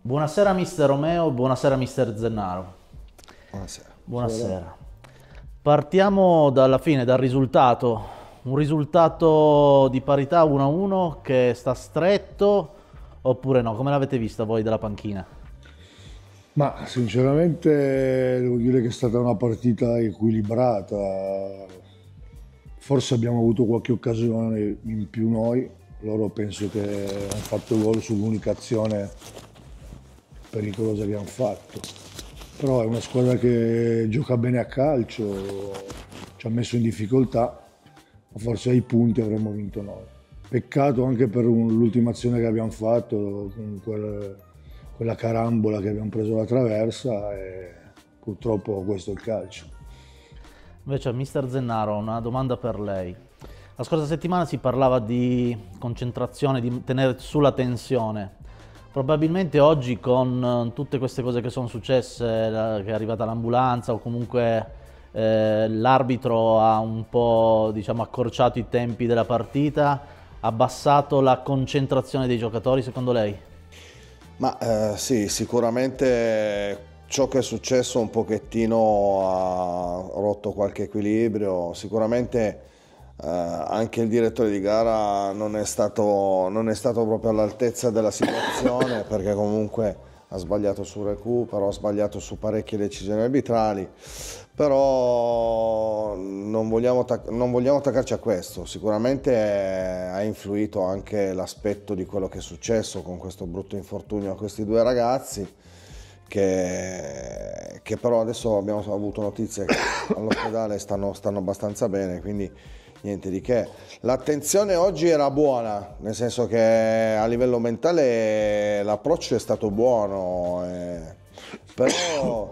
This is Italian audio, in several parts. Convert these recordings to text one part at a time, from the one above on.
Buonasera mister Romeo, buonasera mister Zennaro. Buonasera. Buonasera. Partiamo dalla fine, dal risultato. Un risultato di parità 1-1 che sta stretto oppure no? Come l'avete vista voi dalla panchina? Ma sinceramente devo dire che è stata una partita equilibrata. Forse abbiamo avuto qualche occasione in più noi. Loro penso che hanno fatto il gol sull'unica azione pericolosa che hanno fatto. Però è una squadra che gioca bene a calcio, ci ha messo in difficoltà, ma forse ai punti avremmo vinto noi. Peccato anche per l'ultima azione che abbiamo fatto, con quella carambola che abbiamo preso la traversa, e purtroppo questo è il calcio. Invece mister Zennaro, una domanda per lei. La scorsa settimana si parlava di concentrazione, di tenere sulla tensione. Probabilmente oggi con tutte queste cose che sono successe, che è arrivata l'ambulanza o comunque l'arbitro ha un po', diciamo, accorciato i tempi della partita, ha abbassato la concentrazione dei giocatori secondo lei? Ma sì, sicuramente ciò che è successo un pochettino ha rotto qualche equilibrio. Sicuramente anche il direttore di gara non è stato proprio all'altezza della situazione, perché comunque ha sbagliato sul recupero, ha sbagliato su parecchie decisioni arbitrali, però non vogliamo attaccarci a questo. Sicuramente ha influito anche l'aspetto di quello che è successo con questo brutto infortunio a questi due ragazzi, che però adesso abbiamo avuto notizie che all'ospedale stanno abbastanza bene, quindi niente di che. L'attenzione oggi era buona, nel senso che a livello mentale l'approccio è stato buono, però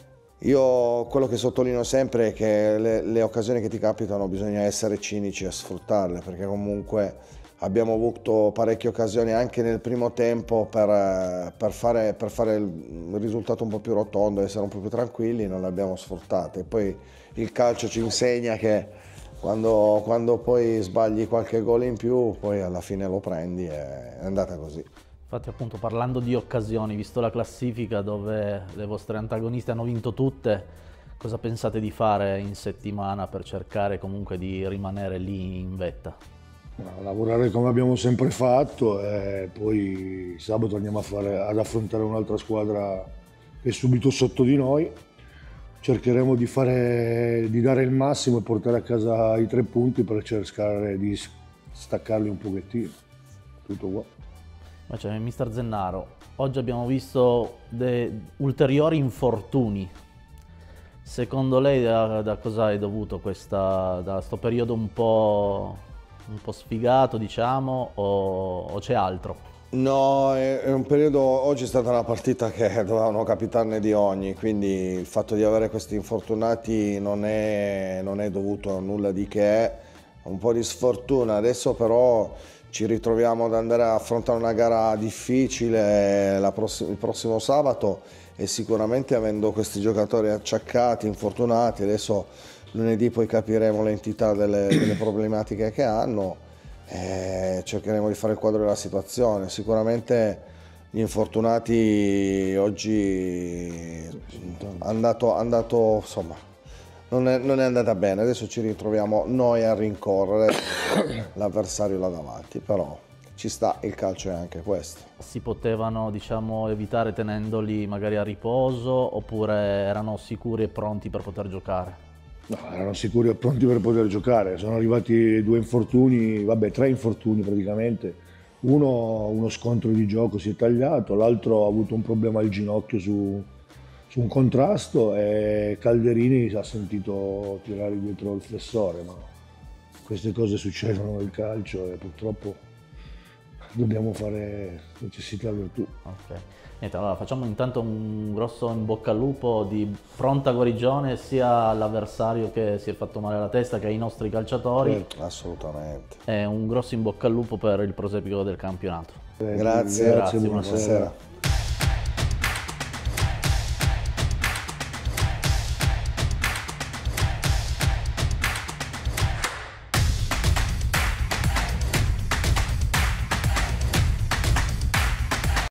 io quello che sottolineo sempre è che le occasioni che ti capitano bisogna essere cinici a sfruttarle, perché comunque abbiamo avuto parecchie occasioni anche nel primo tempo per fare il risultato un po' più rotondo, essere un po' più tranquilli, non le abbiamo sfruttate. Poi il calcio ci insegna che quando poi sbagli qualche gol in più, poi alla fine lo prendi, è andata così. Infatti, appunto, parlando di occasioni, visto la classifica dove le vostre antagoniste hanno vinto tutte, cosa pensate di fare in settimana per cercare comunque di rimanere lì in vetta? Lavorare come abbiamo sempre fatto, e poi sabato andiamo ad affrontare un'altra squadra che è subito sotto di noi. Cercheremo di dare il massimo e portare a casa i 3 punti per cercare di staccarli un pochettino. Tutto qua. Invece, mister Zennaro, oggi abbiamo visto ulteriori infortuni. Secondo lei da cosa è dovuto da questo periodo un po' sfigato, diciamo, o c'è altro? No, è un periodo, oggi è stata una partita che dovevano capitarne di ogni, quindi il fatto di avere questi infortunati non è dovuto a nulla di che, un po' di sfortuna. Adesso però ci ritroviamo ad andare a affrontare una gara difficile il prossimo sabato, e sicuramente avendo questi giocatori acciaccati, infortunati, adesso lunedì poi capiremo l'entità delle problematiche che hanno. Cercheremo di fare il quadro della situazione. Sicuramente gli infortunati oggi insomma, non è andata bene. Adesso ci ritroviamo noi a rincorrere l'avversario là davanti, però ci sta, il calcio è anche questo. Si potevano, diciamo, evitare tenendoli magari a riposo, oppure erano sicuri e pronti per poter giocare? No, erano sicuri e pronti per poter giocare. Sono arrivati 2 infortuni, 3 infortuni praticamente. Uno scontro di gioco si è tagliato, l'altro ha avuto un problema al ginocchio su un contrasto, e Calderini si ha sentito tirare dietro il flessore. Ma queste cose succedono nel calcio e purtroppo dobbiamo fare necessità virtù. Ok. Niente, allora facciamo intanto un grosso in bocca al lupo di pronta guarigione sia all'avversario che si è fatto male alla testa che ai nostri calciatori. Assolutamente. E un grosso in bocca al lupo per il proseguo del campionato. Grazie, Grazie, buonasera.